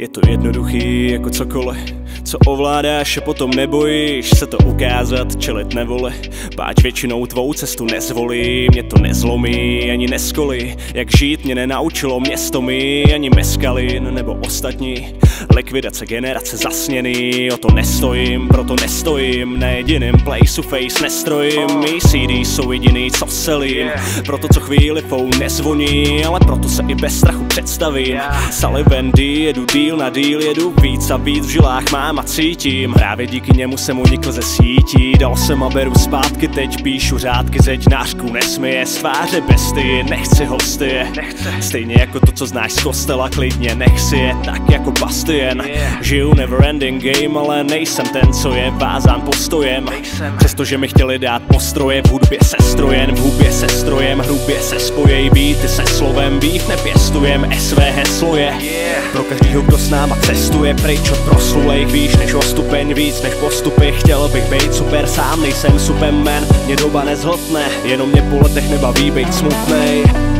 Je to jednoduchý jako cokoliv, co ovládáš a potom nebojíš se to ukázat, čelit nevole. Páč většinou tvou cestu nezvolí, mě to nezlomí ani neskolí. Jak žít mě nenaučilo město mi, ani meskalin nebo ostatní. Likvidace generace zasněný, o to nestojím, proto nestojím. Na jediným place to face nestrojím, mý CD jsou jediný, co selím. Proto co chvíli phone nezvoní, ale proto se i bez strachu představím. Sullivan D, jedu díl na díl, jedu víc a víc v žilách mám a cítím. Právě díky němu jsem unikl ze sítí, dal jsem a beru zpátky, teď píšu řádky, zeď nářku nesměje, z tváře bestie, nechci hosty. Stejně jako to, co znáš z kostela, klidně nech si je tak jako Bastien. Žiju never ending game, ale nejsem ten, co je vázán postojem. Přestože mi chtěli dát postroje, v hudbě se strojen, v hubě se strojem, hrubě se spojej, beaty se slovem, býv nepěstujem, své heslo je pro každýho, kdo s náma cestuje, pryč od proslulejch, víš než o stupeň, víc než postupy. Chtěl bych být super, sám nejsem Superman, mě doba nezhltne, jenom mě po letech nebaví být smutnej.